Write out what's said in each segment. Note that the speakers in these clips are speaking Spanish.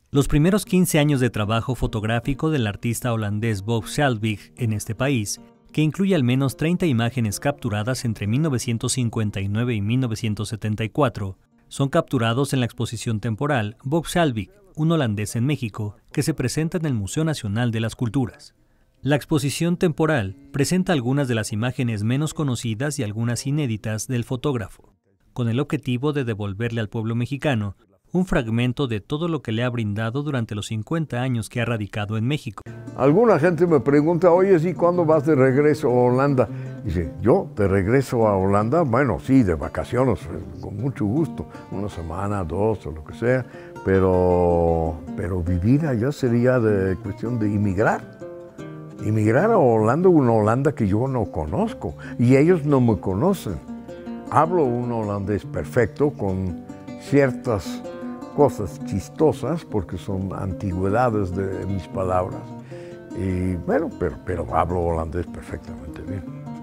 Los primeros 15 años de trabajo fotográfico del artista holandés Bob Schaldvig en este país, que incluye al menos 30 imágenes capturadas entre 1959 y 1974, son capturados en la exposición temporal Bob Schaldvig, un holandés en México, que se presenta en el Museo Nacional de las Culturas. La exposición temporal presenta algunas de las imágenes menos conocidas y algunas inéditas del fotógrafo, con el objetivo de devolverle al pueblo mexicano un fragmento de todo lo que le ha brindado durante los 50 años que ha radicado en México. Alguna gente me pregunta, oye, ¿sí cuándo vas de regreso a Holanda? Dice, ¿yo de regreso a Holanda? Bueno, sí, de vacaciones, con mucho gusto, una semana, dos o lo que sea, pero vivir allá sería de cuestión de inmigrar. Inmigrar a Holanda, una Holanda que yo no conozco, y ellos no me conocen. Hablo un holandés perfecto con ciertas cosas chistosas, porque son antigüedades de mis palabras. Y bueno, pero hablo holandés perfectamente bien.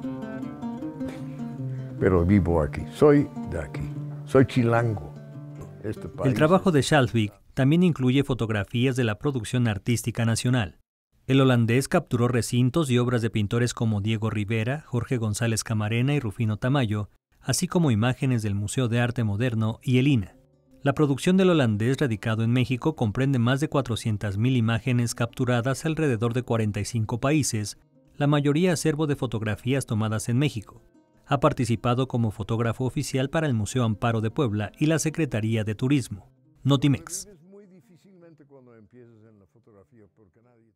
Pero vivo aquí, soy de aquí, soy chilango. El trabajo de Schaldvig también incluye fotografías de la producción artística nacional. El holandés capturó recintos y obras de pintores como Diego Rivera, Jorge González Camarena y Rufino Tamayo, así como imágenes del Museo de Arte Moderno y el INA. La producción del holandés radicado en México comprende más de 400.000 imágenes capturadas alrededor de 45 países, la mayoría acervo de fotografías tomadas en México. Ha participado como fotógrafo oficial para el Museo Amparo de Puebla y la Secretaría de Turismo. Notimex. Muy difícilmente cuando empiezas en la fotografía porque nadie